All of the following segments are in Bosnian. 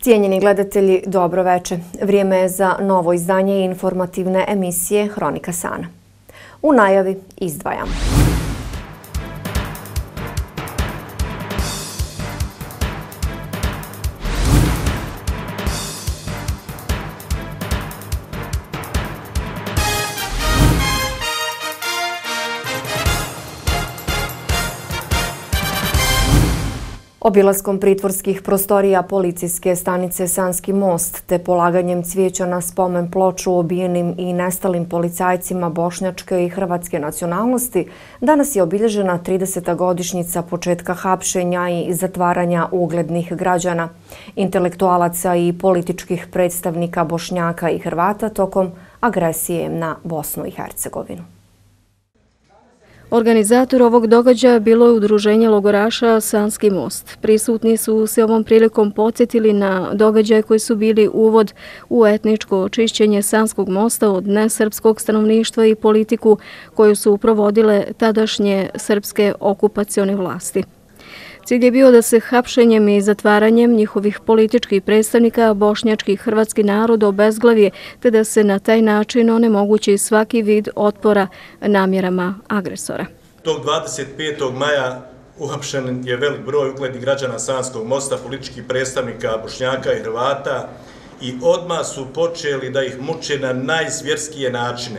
Cijenjeni gledatelji, dobro veče. Vrijeme je za novo izdanje informativne emisije Hronika Sana. U najavi izdvajamo. Obilaskom pritvorskih prostorija policijske stanice Sanski most te polaganjem cvijeća na spomen ploču ubijenim i nestalim policajcima bošnjačke i hrvatske nacionalnosti, danas je obilježena 30. godišnjica početka hapšenja i zatvaranja uglednih građana, intelektualaca i političkih predstavnika Bošnjaka i Hrvata tokom agresije na Bosnu i Hercegovinu. Organizator ovog događaja bilo je udruženje logoraša Sanski most. Prisutni su se ovom prilikom podsjetili na događaje koji su bili uvod u etničko očišćenje Sanskog mosta od nesrpskog stanovništva i politiku koju su provodile tadašnje srpske okupacione vlasti. Cilj je bio da se hapšenjem i zatvaranjem njihovih političkih predstavnika bošnjački i hrvatski narod obezglavi te da se na taj način onemogući svaki vid otpora namjerama agresora. Tog 25. maja uhapšen je velik broj uglednih građana Sanskog mosta, političkih predstavnika Bošnjaka i Hrvata i odmah su počeli da ih muče na najzvjerskije načine.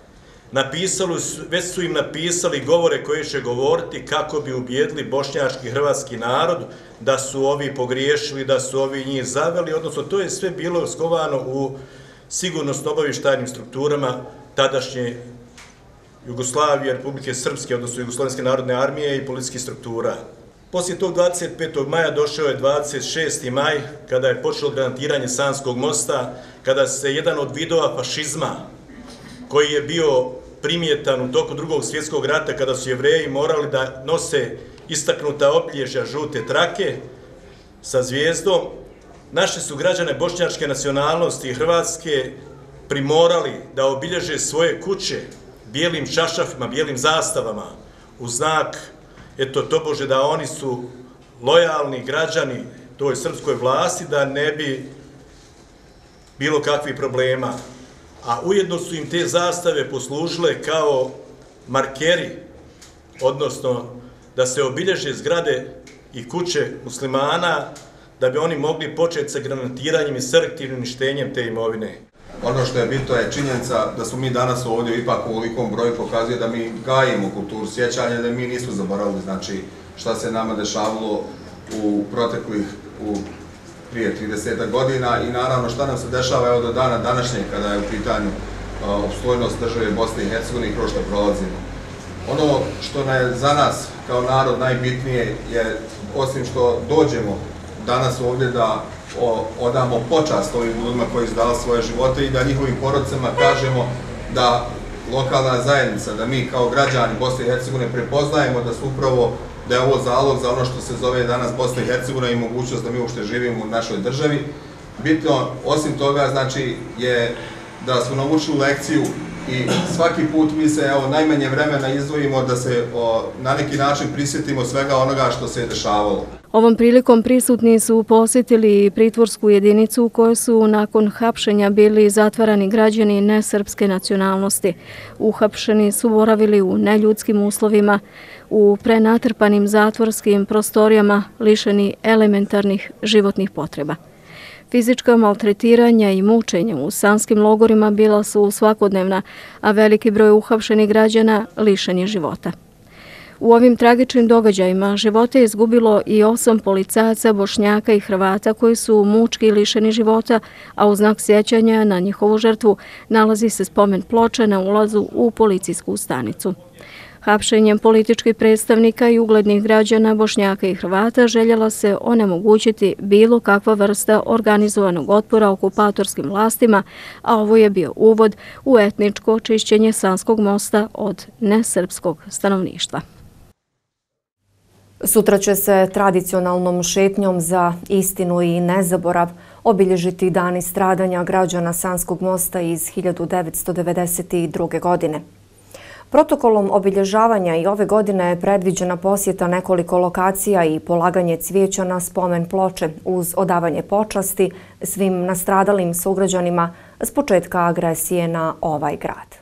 Već su im napisali govore koje će govoriti kako bi ubijedili bošnjački i hrvatski narod da su ovi pogriješili, da su ovi njih zaveli, odnosno to je sve bilo skovano u sigurnosno-obavještajnim strukturama tadašnje Jugoslavije, Republike Srpske, odnosno Jugoslovenske narodne armije i policijskih struktura. Poslije tog 25. maja došao je 26. maj, kada je počelo granatiranje Sanskog mosta, kada se jedan od vidova fašizma, koji je bio primjetan u toku Drugog svjetskog rata, kada su Jevreji morali da nose istaknuta obilježja žute trake sa zvijezdom, naši su građane bošnjačke nacionalnosti i hrvatske primorali da obilježe svoje kuće bijelim čašafima, bijelim zastavama u znak, tobože da oni su lojalni građani toj srpskoj vlasti, da ne bi bilo kakvih problema. A ujedno su im te zastave poslužile kao markeri, odnosno da se obilježe zgrade i kuće muslimana, da bi oni mogli početi sa granatiranjem i selektivnim uništenjem te imovine. Ono što je bitno je činjenica da smo mi danas ovdje ipak u ovolikom broju pokazuje da mi gajimo kulturu sjećanja, da mi nismo zaboravili znači šta se nama dešavalo u proteklih prije 30 godina i naravno šta nam se dešava evo do dana današnjeg kada je u pitanju opstojnost države Bosne i Hercegovine i kroz što prolazimo. Ono što je za nas kao narod najbitnije je, osim što dođemo danas ovdje da odamo počast ovim ljudima koji su dali svoje živote i da njihovim porodicama kažemo da lokalna zajednica, da mi kao građani Bosne i Hercegovine prepoznajemo da su upravo da je ovo zalog za ono što se zove danas Bosna i Hercegovina i mogućnost da mi uopšte živimo u našoj državi. Bitno, osim toga, znači, je da smo naučili lekciju i svaki put mi se, najmanje vremena izdvojimo da se na neki način prisjetimo svega onoga što se je dešavalo. Ovom prilikom prisutni su posjetili pritvorsku jedinicu u kojoj su nakon hapšenja bili zatvarani građani nesrpske nacionalnosti. Uhapšeni su boravili u neljudskim uslovima, u prenatrpanim zatvorskim prostorijama, lišeni elementarnih životnih potreba. Fizička maltretiranja i mučenja u sanskim logorima bila su svakodnevna, a veliki broj uhapšenih građana lišen je života. U ovim tragičnim događajima živote je izgubilo i 8 policajaca, Bošnjaka i Hrvata koji su mučki lišeni života, a u znak sjećanja na njihovu žrtvu nalazi se spomen ploča na ulazu u policijsku stanicu. Hapšenjem političkih predstavnika i uglednih građana Bošnjaka i Hrvata željela se onemogućiti bilo kakva vrsta organizovanog otpora okupatorskim vlastima, a ovo je bio uvod u etničko očišćenje Sanskog mosta od nesrpskog stanovništva. Sutra će se tradicionalnom šetnjom za istinu i nezaborav obilježiti dani stradanja građana Sanskog mosta iz 1992. godine. Protokolom obilježavanja i ove godine je predviđena posjeta nekoliko lokacija i polaganje cvijeća na spomen ploče uz odavanje počasti svim nastradalim sugrađanima s početka agresije na ovaj grad.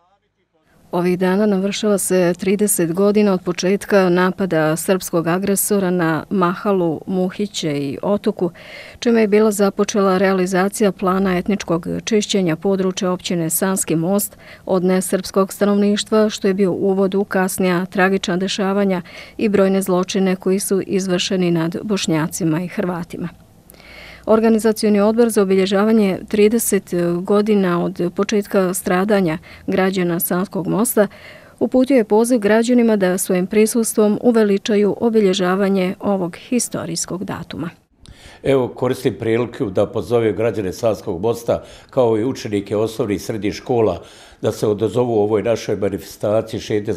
Ovih dana navršava se 30 godina od početka napada srpskog agresora na Mahalu, Muhiće i Otoku, čime je bila započela realizacija plana etničkog čišćenja područja općine Sanski Most od nesrpskog stanovništva, što je bio uvod u kasnija tragična dešavanja i brojne zločine koji su izvršeni nad Bošnjacima i Hrvatima. Organizacioni odbor za obilježavanje 30 godina od početka stradanja građana Sanskog mosta uputio je poziv građanima da svojim prisustvom uveličaju obilježavanje ovog historijskog datuma. Evo, koristim priliku da pozovem građane Sanskog mosta kao i učenike osnovnih i srednjih škola da se odazovu u ovoj našoj manifestaciji šetnje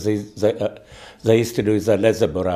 za istinu i za nezaborav.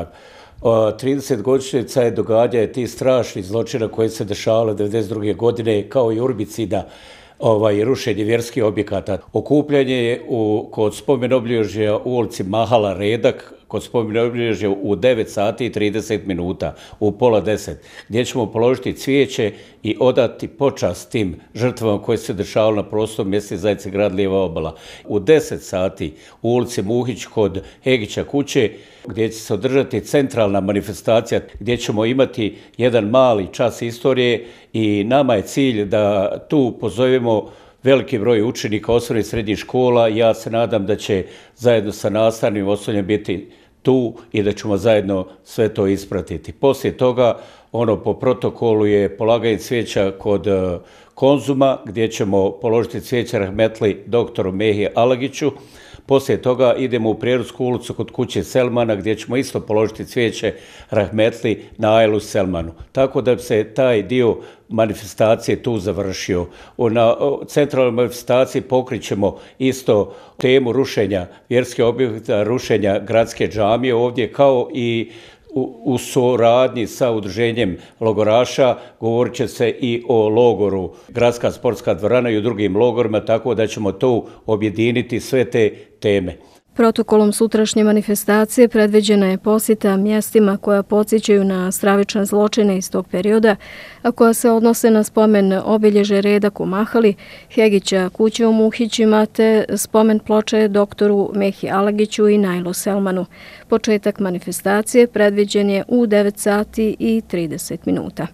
30 godišnjica je događanje tih strašnih zločina koje se dešavale 1992. godine kao i urbicida, rušenje vjerskih objekata. Okupljanje je kod spomen obilježja u ulici Mahala Redak, kod spomen obilježja u 9 sati i 30 minuta, u pola 10, gdje ćemo položiti cvijeće i odati počast tim žrtvama koje se dešavalo na prostoru mjesne zajednice grad Lijeva obala. U 10 sati u ulici Muhić kod Hegića kuće, gdje će se održati centralna manifestacija, gdje ćemo imati jedan mali čas istorije i nama je cilj da tu pozovemo veliki broj učenika osnovnih i srednjih škola. Ja se nadam da će zajedno sa nastavnim osobljem biti tu i da ćemo zajedno sve to ispratiti. Poslije toga, po protokolu je polaganje cvijeća kod Konzuma, gdje ćemo položiti cvijeće rahmetli doktoru Mehi Alagiću. Poslije toga idemo u Prijedorsku ulicu kod kuće Selmana, gdje ćemo isto položiti cvijeće rahmetli na Ajlu Selmanu. Tako da bi se taj dio manifestacije tu završio. Na centralnoj manifestaciji pokrićemo isto temu rušenja vjerskih objekata, rušenja gradske džamije ovdje, kao i u suradnji sa udruženjem logoraša govorit će se i o logoru Gradska sportska dvorana i u drugim logorima, tako da ćemo tu objediniti sve te teme. Protokolom sutrašnje manifestacije predviđena je posjeta mjestima koja podsjećaju na stravične zločine iz tog perioda, a koja se odnose na spomen obilježje Redak u Mahali, Hegića kuće u Muhićima te spomen ploče doktoru Mehi Alagiću i Najlu Selmanu. Početak manifestacije predviđen je u 9 sati i 30 minuta.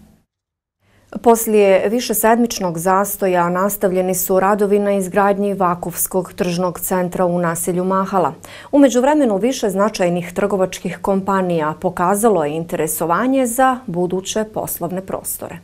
Poslije višesedmičnog zastoja nastavljeni su radovi na izgradnji Vakufskog tržnog centra u naselju Mahala. U međuvremenu više značajnih trgovačkih kompanija pokazalo je interesovanje za buduće poslovne prostore.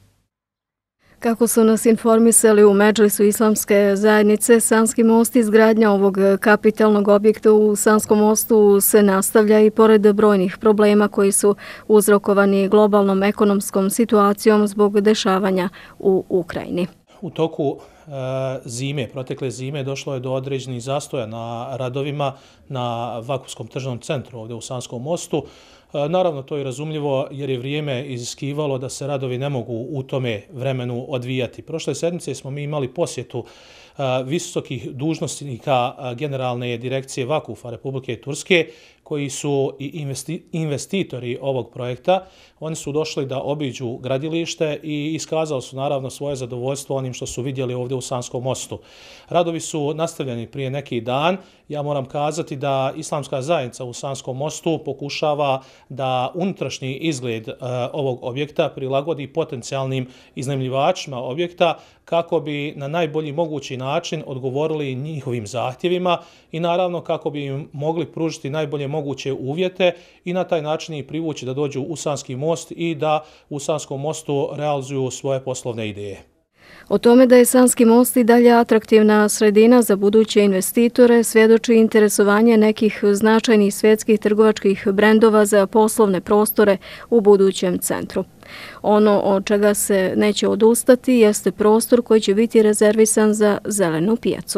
Kako su nas informisali u Medžlisu Islamske zajednice, Sanski most, izgradnja ovog kapitalnog objekta u Sanskom mostu se nastavlja i pored brojnih problema koji su uzrokovani globalnom ekonomskom situacijom zbog dešavanja u Ukrajini. U toku protekle zime, došlo je do određenih zastoja na radovima na Vakufskom tržnom centru ovdje u Sanskom mostu. Naravno, to je razumljivo jer je vrijeme iziskivalo da se radovi ne mogu u tome vremenu odvijati. Prošle sedmice smo mi imali posjetu visokih dužnosnika Generalne direkcije Vakufa Republike Turske, koji su i investitori ovog projekta. Oni su došli da obiđu gradilište i iskazali su naravno svoje zadovoljstvo onim što su vidjeli ovdje u Sanskom mostu. Radovi su nastavljeni prije neki dan. Ja moram kazati da Islamska zajednica u Sanskom mostu pokušava da unutrašnji izgled ovog objekta prilagodi potencijalnim iznajmljivačima objekta kako bi na najbolji mogući način odgovorili njihovim zahtjevima i naravno kako bi im mogli pružiti najbolje moguće uvjete i na taj način ih privući da dođu u Sanski most i da u Sanskom mostu realizuju svoje poslovne ideje. O tome da je Sanski most i dalje atraktivna sredina za buduće investitore svjedoči interesovanje nekih značajnih svjetskih trgovačkih brendova za poslovne prostore u budućem centru. Ono od čega se neće odustati jeste prostor koji će biti rezervisan za zelenu pijacu.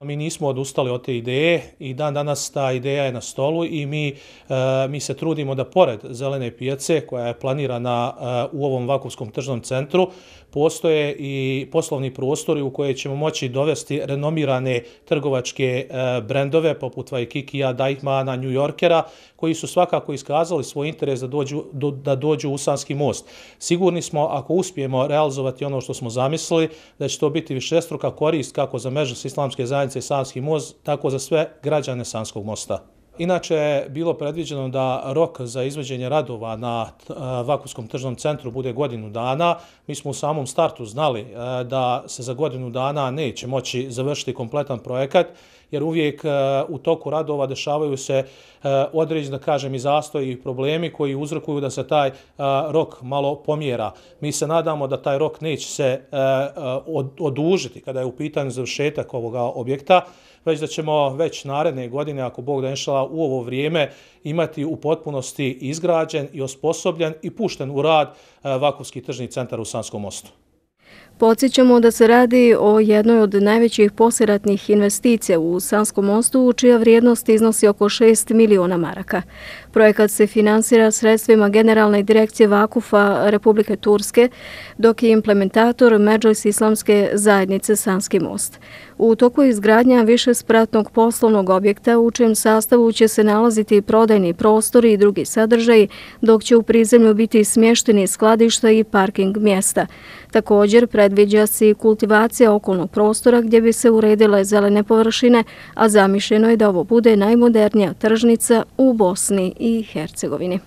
Mi nismo odustali od te ideje i danas ta ideja je na stolu i mi se trudimo da pored zelene pijace koja je planirana u ovom Vakufskom tržnom centru postoje i poslovni prostori u koje ćemo moći dovesti renomirane trgovačke brendove poput Waikikija, Deichmana, New Yorkera koji su svakako iskazali svoj interes da dođu u Sanski most. Sigurni smo ako uspijemo realizovati ono što smo zamislili da će to biti višestruka korist kako za Medžlis islamske zajednice i Sanski most, tako za sve građane Sanskog mosta. Inače je bilo predviđeno da rok za izvođenje radova na Vakufskom tržnom centru bude godinu dana. Mi smo u samom startu znali da se za godinu dana neće moći završiti kompletan projekat, jer uvijek u toku radova dešavaju se određeni, da kažem, i zastoji i problemi koji uzrokuju da se taj rok malo pomjera. Mi se nadamo da taj rok neće se odužiti kada je u pitanju završetak ovoga objekta, već da ćemo već naredne godine, ako Bog da inšala, u ovo vrijeme imati u potpunosti izgrađen i osposobljen i pušten u rad Vakufski tržni centar u Sanskom mostu. Podsjećamo da se radi o jednoj od najvećih poslijeratnih investicija u Sanskom mostu, čija vrijednost iznosi oko 6 miliona maraka. Projekat se finansira sredstvima Generalne direkcije Vakufa Republike Turske, dok je implementator Medžlis islamske zajednice Sanski most. U toku izgradnja višespratnog poslovnog objekta u čijem sastavu će se nalaziti prodajni prostori i drugi sadržaji, dok će u prizemlju biti smješteni skladišta i parking mjesta. Također predviđa se i kultivacija okolnog prostora gdje bi se uredile zelene površine, a zamišljeno je da ovo bude najmodernija tržnica u Bosni i Hercegovini.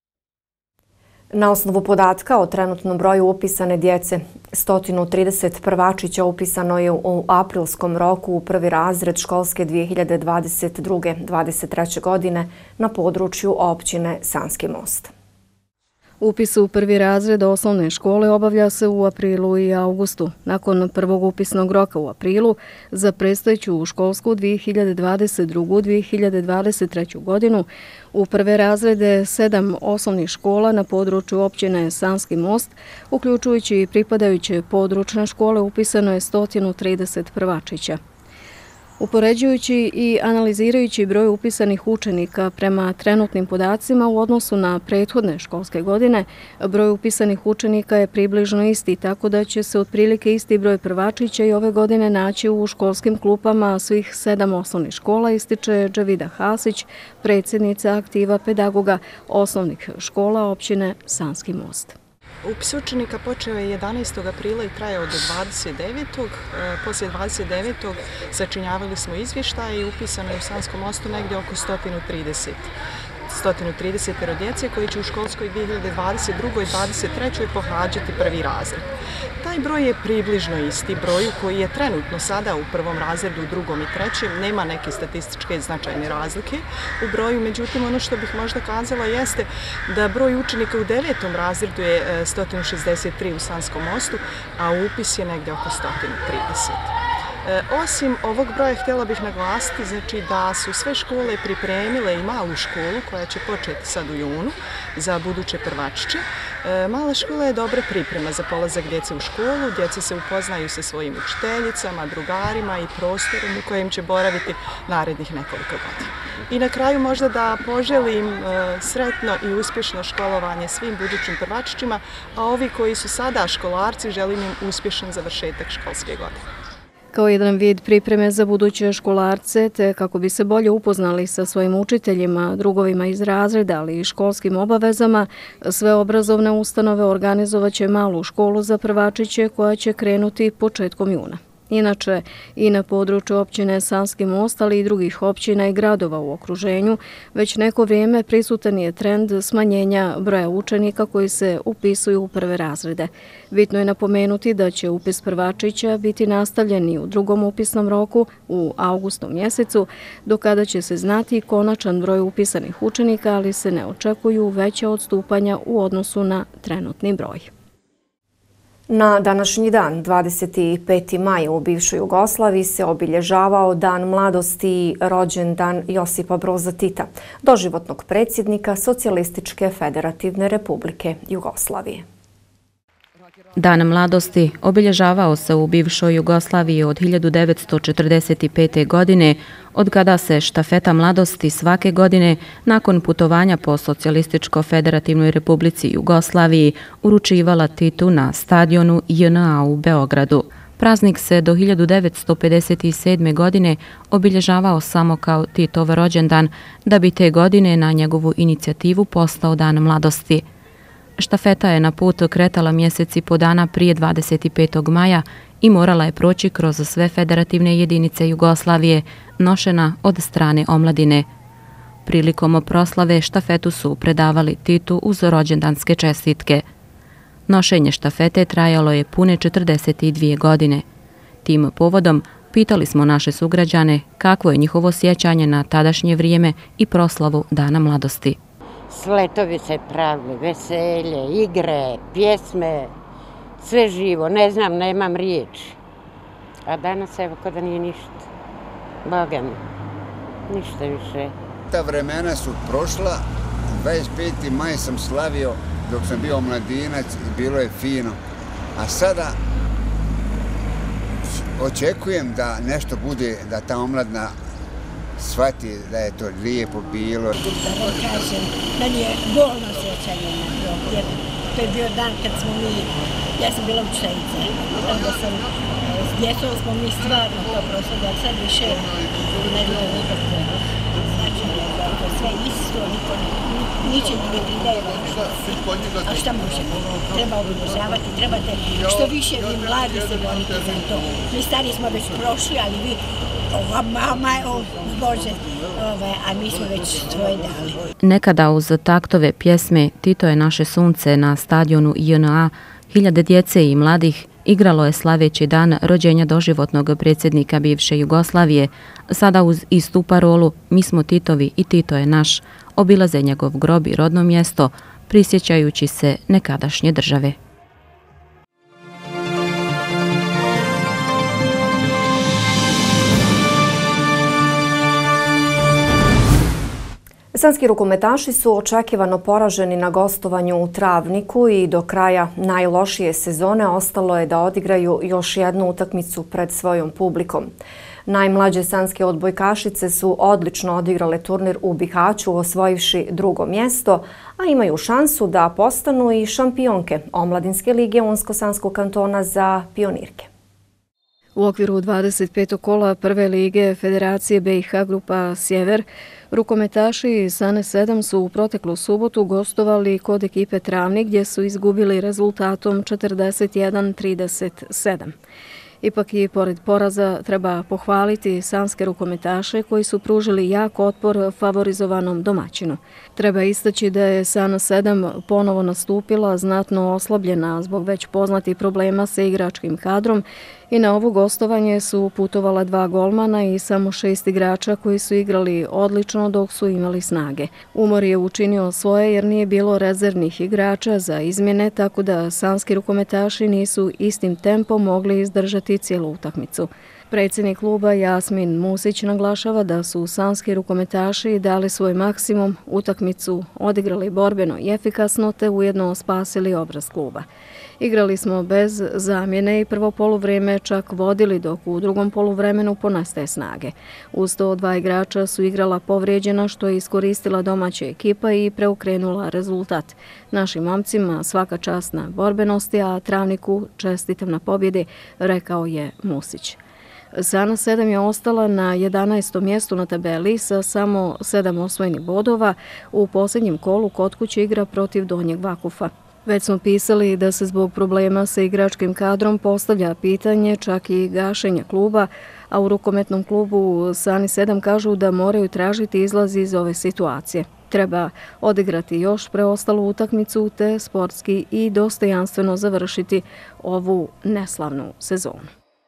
Na osnovu podatka o trenutnom broju upisane djece, 130 prvačića upisano je u aprilskom roku u prvi razred školske 2022-2023. godine na području općine Sanski most. Upis u prvi razred osnovne škole obavlja se u aprilu i augustu. Nakon prvog upisnog roka u aprilu za predstojeću školsku 2022-2023. godinu u prve razrede 7 osnovnih škola na području općine Sanski most, uključujući i pripadajuće područne škole, upisano je 130 prvačića. Upoređujući i analizirajući broj upisanih učenika prema trenutnim podacima u odnosu na prethodne školske godine, broj upisanih učenika je približno isti, tako da će se otprilike isti broj prvačića i ove godine naći u školskim klupama svih 7 osnovnih škola, ističe Džavida Hasić, predsjednica aktiva pedagoga osnovnih škola općine Sanski most. Upis učenika počeo je 11. aprila i trajao do 29. Poslije 29. sačinjavali smo izvještaj i upisano je u Sanskom mostu negdje oko 130 djece koji će u školskoj 2022-2023. pohađati prvi razred. Taj broj je približno isti broju koji je trenutno sada u prvom razredu, u drugom i trećem. Nema neke statističke značajne razlike u broju, međutim ono što bih možda kazala jeste da broj učenika u 9. razredu je 163 u Sanskom mostu, a upis je negdje oko 130. Osim ovog broja htjela bih naglasiti da su sve škole pripremile i malu školu koja će početi sad u junu za buduće prvačiće. Mala škola je dobra priprema za polazak djece u školu, djeca se upoznaju sa svojim učiteljicama, drugarima i prostorom u kojem će boraviti narednih nekoliko godina. I na kraju možda da poželim sretno i uspješno školovanje svim budućim prvačićima, a ovi koji su sada školarci želim im uspješan završetak školske godine. Kao jedan vid pripreme za buduće školarce, te kako bi se bolje upoznali sa svojim učiteljima, drugovima iz razreda, ali i školskim obavezama, sve obrazovne ustanove organizovaće malu školu za prvačiće koja će krenuti početkom juna. Inače, i na području općine Sanski most, ali i drugih općina i gradova u okruženju, već neko vrijeme prisutan je trend smanjenja broja učenika koji se upisuju u prve razrede. Bitno je napomenuti da će upis prvačića biti nastavljen i u drugom upisnom roku u augustu mjesecu, do kada će se znati konačan broj upisanih učenika, ali se ne očekuju veća odstupanja u odnosu na trenutni broj. Na današnji dan, 25. maj u bivšoj Jugoslaviji, se obilježavao Dan mladosti i rođendan Josipa Broza Tita, doživotnog predsjednika Socijalističke federativne republike Jugoslavije. Dan mladosti obilježavao se u bivšoj Jugoslaviji od 1945. godine, od kada se štafeta mladosti svake godine nakon putovanja po Socijalističko-federativnoj republici Jugoslaviji uručivala Titu na stadionu JNA u Beogradu. Praznik se do 1957. godine obilježavao samo kao Titov rođendan, da bi te godine na njegovu inicijativu postao Dan mladosti. Štafeta je na put kretala mjesec i po dana prije 25. maja i morala je proći kroz sve federativne jedinice Jugoslavije, nošena od strane omladine. Prilikom proslave štafetu su predavali Titu uz rođendanske čestitke. Nošenje štafete trajalo je pune 42 godine. Tim povodom pitali smo naše sugrađane kakvo je njihovo sjećanje na tadašnje vrijeme i proslavu Dana mladosti. Sletovi se pravili, veselje, igre, pjesme, sve živo, ne znam, nemam riječi. A danas evo kada nije ništa. Boga mi, ništa više. Ta vremena su prošla, 25. maj sam slavio dok sam bio mladinac i bilo je fino. A sada očekujem da nešto bude, da ta omladna shvati da je to lijepo bilo. Da vam kažem, meni je bolno sjećanje na to, jer to je bio dan kad smo mi, ja sam bila učenica, onda sam, s djecom smo mi stvarno to proslavljali, sad više ne bilo nikakve značenje, da je to sve isto, ničem ne pridaje važnosti. A šta možemo? Treba obilježavati, trebate što više vi mladi se borite za to. Mi stari smo već prošli, ali vi Bože, a mi smo već tvoje dali. Nekada uz taktove pjesme Tito je naše sunce na stadionu JNA, hiljade djece i mladih igralo je slaveći dan rođenja doživotnog predsjednika bivše Jugoslavije. Sada uz istu parolu Mi smo Titovi i Tito je naš, obilaze njegov grob i rodno mjesto, prisjećajući se nekadašnje države. Sanski rukometaši su očekivano poraženi na gostovanju u Travniku i do kraja najlošije sezone ostalo je da odigraju još jednu utakmicu pred svojom publikom. Najmlađe sanske odbojkašice su odlično odigrale turnir u Bihaću, osvojivši drugo mjesto, a imaju šansu da postanu i šampionke Omladinske lige Unsko-Sanskog kantona za pionirke. U okviru 25. kola prve lige Federacije BiH Grupa Sjever, rukometaši Sane 7 su u proteklu subotu gostovali kod ekipe Travnik gdje su izgubili rezultatom 41-37. Ipak i pored poraza treba pohvaliti sanske rukometaše koji su pružili jak otpor favorizovanom domaćinu. Treba istaći da je Sana 7 ponovo nastupila znatno oslabljena zbog već poznatih problema sa igračkim kadrom i na ovo gostovanje su putovala 2 golmana i samo 6 igrača koji su igrali odlično dok su imali snage. Umor je učinio svoje jer nije bilo rezervnih igrača za izmjene, tako da sanski rukometaši nisu istim tempom mogli izdržati cijelu utakmicu. Predsjednik kluba Jasmin Musić naglašava da su sanski rukometaši dali svoj maksimum, utakmicu odigrali borbeno i efikasno te ujedno spasili obraz kluba. Igrali smo bez zamjene i prvo poluvrijeme čak vodili dok u drugom poluvremenu ponestaje snage. Uz to 2 igrača su igrala povrijeđena što je iskoristila domaća ekipa i preokrenula rezultat. Našim momcima svaka čast na borbenosti, a Travniku čestitam na pobjedi, rekao je Musić. Sana 7 je ostala na 11. mjestu na tabeli sa samo 7 osvojenih bodova. U posljednjem kolu kod kuće igra protiv Donjeg Vakufa. Već smo pisali da se zbog problema sa igračkim kadrom postavlja pitanje čak i gašenja kluba, a u rukometnom klubu Sani 7 kažu da moraju tražiti izlaz iz ove situacije. Treba odigrati još preostalu utakmicu te sportski i dostojanstveno završiti ovu neslavnu sezonu.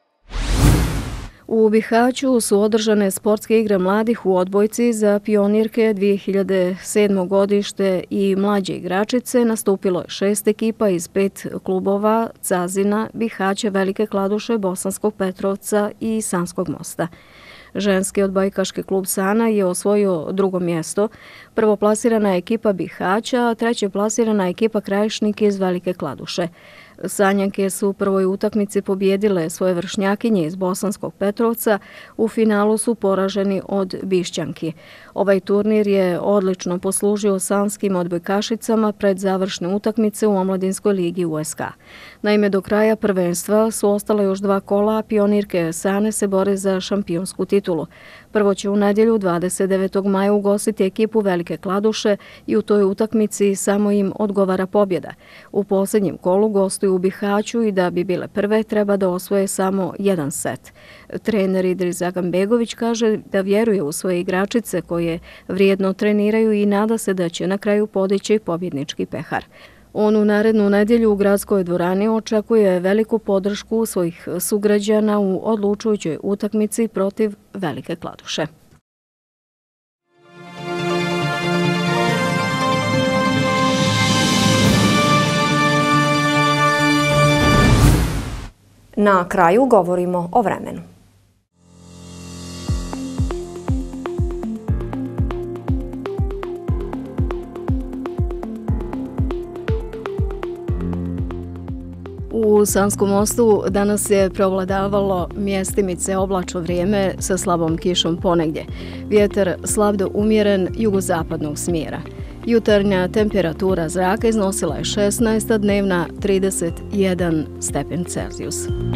U Bihaću su održane sportske igre mladih u odbojci za pionirke 2007. godište i mlađe igračice. Nastupilo je 6 ekipa iz 5 klubova Cazina, Bihaća, Velike Kladuše, Bosanskog Petrovca i Sanskog Mosta. Ženski odbojkaški klub Sana je osvojio drugo mjesto. Prvoplasirana ekipa Bihaća, a treće plasirana ekipa Krajišnik iz Velike Kladuše. Sanjanke su u prvoj utakmici pobjedile svoje vršnjakinje iz Bosanskog Petrovca, u finalu su poraženi od Bišćanki. Ovaj turnir je odlično poslužio sanskim odbojkašicama pred završne utakmice u Omladinskoj ligi USK. Naime, do kraja prvenstva su ostale još 2 kola, a pionirke Sane se bore za šampionsku titulu. Prvo će u nedjelju 29. maja ugostiti ekipu Velike Kladuše i u toj utakmici samo im odgovara pobjeda. U posljednjem kolu gostuju u Bihaću i da bi bile prve treba da osvoje samo 1 set. Trener Idris Agambegović kaže da vjeruje u svoje igračice koje vrijedno treniraju i nada se da će na kraju podići pobjednički pehar. On u narednu nedjelju u gradskoj dvorani očekuje veliku podršku svojih sugrađana u odlučujućoj utakmici protiv Velike Kladuše. Na kraju govorimo o vremenu. U Sanskom Mostu danas je preovladavalo mjestimice oblačno vrijeme sa slabom kišom ponegdje. Vjetar slab do umjeren jugozapadnog smjera. Jutarnja temperatura zraka iznosila je 16, a dnevna 31 stepen Celzijus.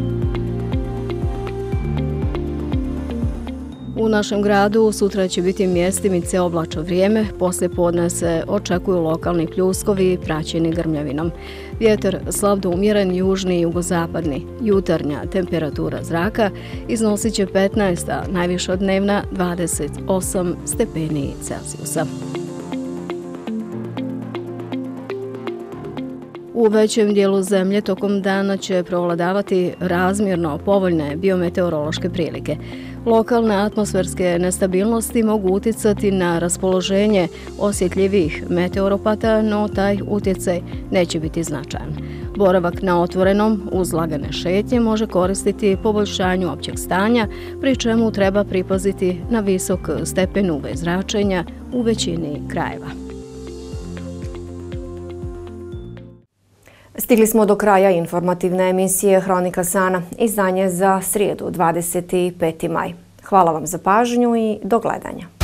U našem gradu sutra će biti mjestimice oblačno vrijeme, poslije podne se očekuju lokalni pljuskovi praćeni grmljavinom. Vjetar slab do umjeren južni i jugozapadni. Jutarnja temperatura zraka iznosit će 15, a najviša dnevna 28 stepeni Celzijusa. U većem dijelu zemlje tokom dana će prevladavati razmjerno povoljne biometeorološke prilike. Lokalne atmosferske nestabilnosti mogu uticati na raspoloženje osjetljivih meteoropata, no taj utjecaj neće biti značajan. Boravak na otvorenom uz lagane šetnje može koristiti poboljšanju općeg stanja, pri čemu treba pripaziti na visok stepen UV zračenja u većini krajeva. Stigli smo do kraja informativne emisije Hronika Sana, izdanje za srijedu 25. maj. Hvala vam za pažnju i do gledanja.